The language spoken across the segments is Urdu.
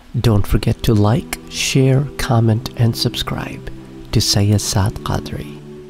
Don't forget to like, share, comment and subscribe to Sayyid Saad Qadri.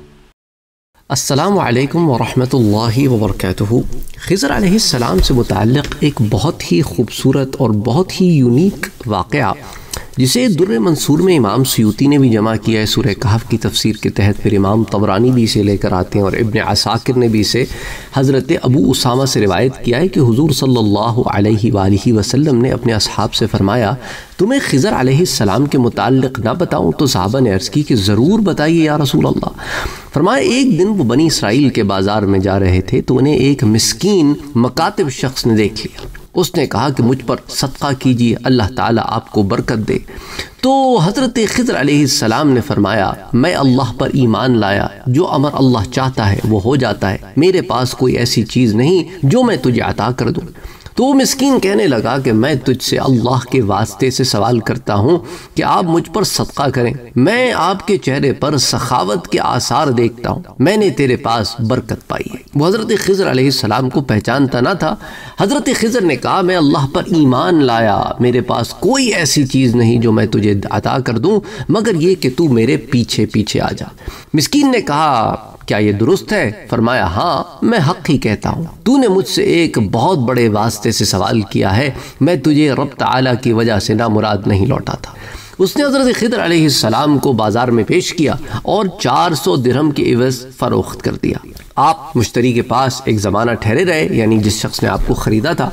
السلام علیکم ورحمۃ اللہ وبرکاتہ۔ خضر علیہ السلام سے متعلق ایک بہت ہی خوبصورت اور بہت ہی یونیک واقعہ جسے در منصور میں امام سیوطی نے بھی جمع کیا ہے سورہ کہف کی تفسیر کے تحت، پھر امام طبرانی بھی اسے لے کر آتے ہیں اور ابن عساکر نے بھی اسے حضرت ابو اسامہ سے روایت کیا ہے کہ حضور صلی اللہ علیہ وآلہ وسلم نے اپنے اصحاب سے فرمایا، تمہیں خضر علیہ السلام کے متعلق نہ بتاؤں؟ تو صحابہ نے عرض کی کہ ضرور بتائیے یا رسول اللہ۔ فرمایا ایک دن وہ بنی اسرائیل کے بازار میں جا رہے تھے تو انہیں ایک مسکین مکاتب شخص نے دیکھ لیا۔ اس نے کہا کہ مجھ پر صدقہ کیجیے، اللہ تعالیٰ آپ کو برکت دے۔ تو حضرت خضر علیہ السلام نے فرمایا، میں اللہ پر ایمان لایا، جو امر اللہ چاہتا ہے وہ ہو جاتا ہے، میرے پاس کوئی ایسی چیز نہیں جو میں تجھے عطا کر دوں۔ تو وہ مسکین کہنے لگا کہ میں تجھ سے اللہ کے واسطے سے سوال کرتا ہوں کہ آپ مجھ پر صدقہ کریں، میں آپ کے چہرے پر سخاوت کے آثار دیکھتا ہوں، میں نے تیرے پاس برکت پائی ہے۔ وہ حضرت خضر علیہ السلام کو پہچانتا نہ تھا۔ حضرت خضر نے کہا، میں اللہ پر ایمان لایا، میرے پاس کوئی ایسی چیز نہیں جو میں تجھے عطا کر دوں مگر یہ کہ تو میرے پیچھے پیچھے آ جا۔ مسکین نے کہا، کیا یہ درست ہے؟ فرمایا، ہاں میں حق ہی کہتا ہوں، تو نے مجھ سے ایک بہت بڑے واسطے سے سوال کیا ہے، میں تجھے رب تعالیٰ کی وجہ سے نامراد نہیں لوٹا تھا۔ اس نے حضرت خضر علیہ السلام کو بازار میں پیش کیا اور 400 درہم کے عوض فروخت کر دیا۔ آپ مشتری کے پاس ایک زمانہ ٹھہرے رہے، یعنی جس شخص نے آپ کو خریدا تھا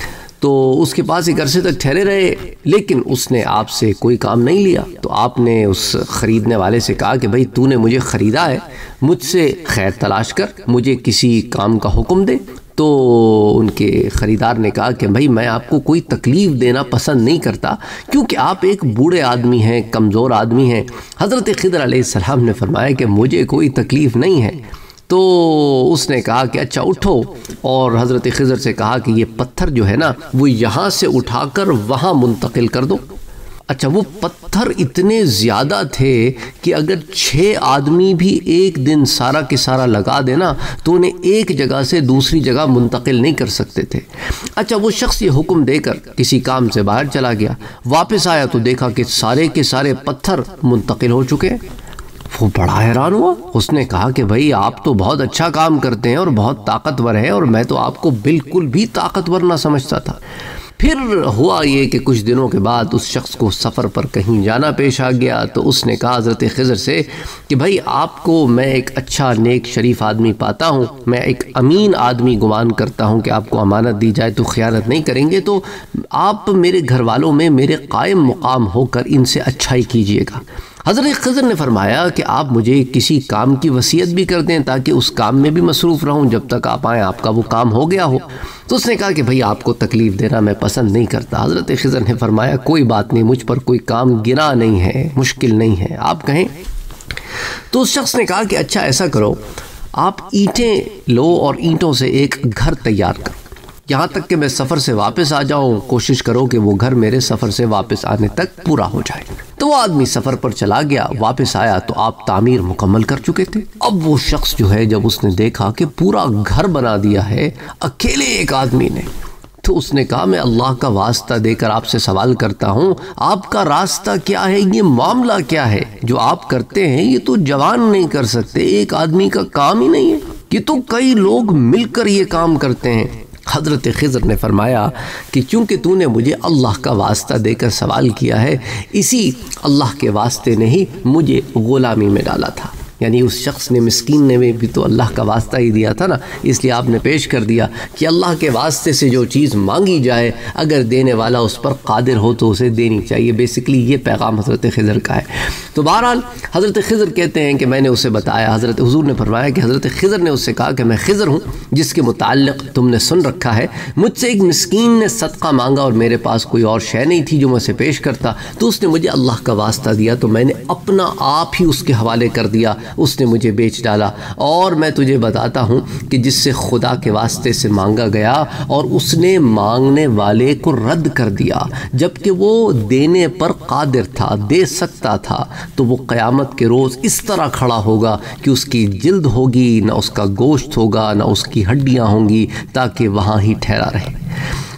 تو اس کے پاس ایک عرصے تک ٹھہرے رہے، لیکن اس نے آپ سے کوئی کام نہیں لیا۔ تو آپ نے اس خریدنے والے سے کہا کہ بھئی تو نے مجھے خریدا ہے، مجھ سے خیر تلاش کر، مجھے کسی کام کا حکم دے۔ تو ان کے خریدار نے کہا کہ بھئی میں آپ کو کوئی تکلیف دینا پسند نہیں کرتا کیونکہ آپ ایک بوڑھے آدمی ہیں، کمزور آدمی ہیں۔ حضرت خضر علیہ السلام نے فرمایا کہ مجھے کوئی تکلیف نہیں ہے۔ تو اس نے کہا کہ اچھا اٹھو، اور حضرت خضر سے کہا کہ یہ پتھر جو ہے نا وہ یہاں سے اٹھا کر وہاں منتقل کر دو۔ اچھا وہ پتھر اتنے زیادہ تھے کہ اگر 6 آدمی بھی ایک دن سارا کے سارا لگا دینا تو انہیں ایک جگہ سے دوسری جگہ منتقل نہیں کر سکتے تھے۔ اچھا وہ شخص یہ حکم دے کر کسی کام سے باہر چلا گیا، واپس آیا تو دیکھا کہ سارے کے سارے پتھر منتقل ہو چکے ہیں۔ وہ بڑا حیران ہوا، اس نے کہا کہ بھئی آپ تو بہت اچھا کام کرتے ہیں اور بہت طاقتور ہیں، اور میں تو آپ کو بالکل بھی طاقتور نہ سمجھتا تھا۔ پھر ہوا یہ کہ کچھ دنوں کے بعد اس شخص کو سفر پر کہیں جانا پیش آ گیا، تو اس نے کہا حضرت خضر سے کہ بھئی آپ کو میں ایک اچھا نیک شریف آدمی پاتا ہوں، میں ایک امین آدمی گمان کرتا ہوں کہ آپ کو امانت دی جائے تو خیانت نہیں کریں گے، تو آپ میرے گھر والوں میں میرے قائم مقام ہو کر ان سے اچھائی کیجیے گا۔ حضرت خضر نے فرمایا کہ آپ مجھے کسی کام کی وصیت بھی کر دیں تاکہ اس کام میں بھی مصروف رہوں جب تک آپ آئیں، آپ کا وہ کام ہو گیا ہو۔ تو اس نے کہا کہ بھئی آپ کو تکلیف دینا میں پسند نہیں کرتا۔ حضرت خضر نے فرمایا، کوئی بات نہیں، مجھ پر کوئی کام گرا نہیں ہے، مشکل نہیں ہے، آپ کہیں۔ تو اس شخص نے کہا کہ اچھا ایسا کرو، آپ اینٹیں لو اور اینٹوں سے ایک گھر تیار کرو، یہاں تک کہ میں سفر سے واپس آ جاؤں، کوشش کرو کہ وہ گھر میرے سفر سے واپس آنے تک پورا ہو جائے۔ تو وہ آدمی سفر پر چلا گیا، واپس آیا تو آپ تعمیر مکمل کر چکے تھے۔ اب وہ شخص جو ہے جب اس نے دیکھا کہ پورا گھر بنا دیا ہے اکیلے ایک آدمی نے، تو اس نے کہا میں اللہ کا واسطہ دے کر آپ سے سوال کرتا ہوں، آپ کا راستہ کیا ہے، یہ معاملہ کیا ہے جو آپ کرتے ہیں؟ یہ تو جوان نہیں کر سکتے، ایک آدمی کا کام ہی نہیں ہے، یہ تو کئی لوگ مل کر یہ کام کرتے ہیں۔ حضرت خضر نے فرمایا کہ چونکہ تو نے مجھے اللہ کا واسطہ دے کر سوال کیا ہے، اسی اللہ کے واسطے نے ہی مجھے غلامی میں ڈالا تھا۔ یعنی اس شخص نے، مسکین نے بھی تو اللہ کا واسطہ ہی دیا تھا نا، اس لیے آپ نے پیش کر دیا کہ اللہ کے واسطے سے جو چیز مانگی جائے اگر دینے والا اس پر قادر ہو تو اسے دینی چاہیے۔ بیسیکلی یہ پیغام حضرت خضر کا ہے۔ تو بہرحال حضرت خضر کہتے ہیں کہ میں نے اسے بتایا، حضرت حضور نے فرمایا کہ حضرت خضر نے اس سے کہا کہ میں خضر ہوں جس کے متعلق تم نے سن رکھا ہے، مجھ سے ایک مسکین نے صدقہ مانگا اور میرے پاس کوئی اور شے نہیں تھی جو میں اسے پیش کرتا، تو اس نے مجھے اللہ کا واسطہ دیا تو میں نے اپنا آپ ہی اس کے حوالے کر دیا، اس نے مجھے بیچ ڈالا۔ اور میں تجھے بتاتا ہوں کہ جس سے خدا کے واسطے سے مانگا گیا اور اس نے مانگنے والے کو رد کر دیا جبکہ وہ دینے پر قادر تھا، دے سکتا تھا، تو وہ قیامت کے روز اس طرح کھڑا ہوگا کہ اس کی جلد ہوگی، نہ اس کا گوشت ہوگا، نہ اس کی ہڈیاں ہوں گی، تاکہ وہاں ہی ٹھہرا رہے۔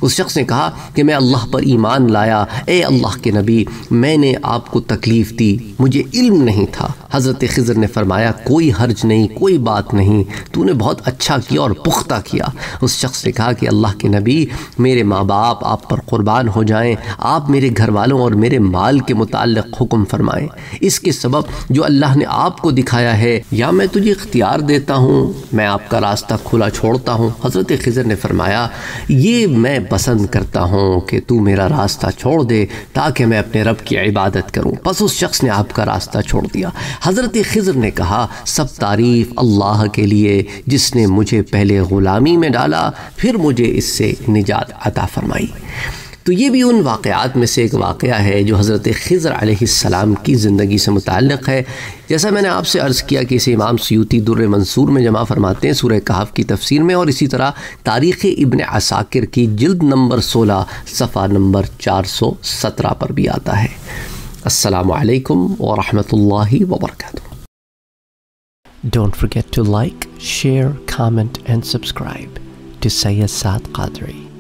اس شخص نے کہا کہ میں اللہ پر ایمان لایا، اے اللہ کے نبی میں نے آپ کو تکلیف دی، مجھے علم نہیں تھا۔ حضرت خضر نے فرمایا کوئی حرج نہیں، کوئی بات نہیں، تو نے بہت اچھا کیا اور پختہ کیا۔ اس شخص نے کہا کہ اللہ کے نبی میرے ماں باپ آپ پر قربان ہو جائیں، آپ میرے گھر والوں اور میرے مال کے متعلق حکم فرمائیں، اس کے سبب جو اللہ نے آپ کو دکھایا ہے، یا میں تجھے اختیار دیتا ہوں، میں آپ کا راستہ کھلا چھوڑتا ہوں۔ حضرت خضر نے فرمایا یہ میں پسند کرتا ہوں کہ تو میرا راستہ چھوڑ دے تاکہ میں اپنے رب کی عبادت کروں۔ پس اس شخص نے آپ کا راستہ چھوڑ دیا۔ حضرت خضر نے کہا سب تعریف اللہ کے لیے جس نے مجھے پہلے غلامی میں ڈالا پھر مجھے اس سے نجات عطا فرمائی۔ تو یہ بھی ان واقعات میں سے ایک واقعہ ہے جو حضرت خضر علیہ السلام کی زندگی سے متعلق ہے۔ جیسا میں نے آپ سے عرض کیا کہ اسے امام سیوطی در منصور میں جمع فرماتے ہیں سورہ کہف کی تفسیر میں، اور اسی طرح تاریخ ابن عساکر کی جلد نمبر 16 صفحہ نمبر 417 پر بھی آتا ہے۔ السلام علیکم ورحمۃ اللہ وبرکاتہ۔ Don't forget to like, share, comment and subscribe to Sayyid Saad Qadri.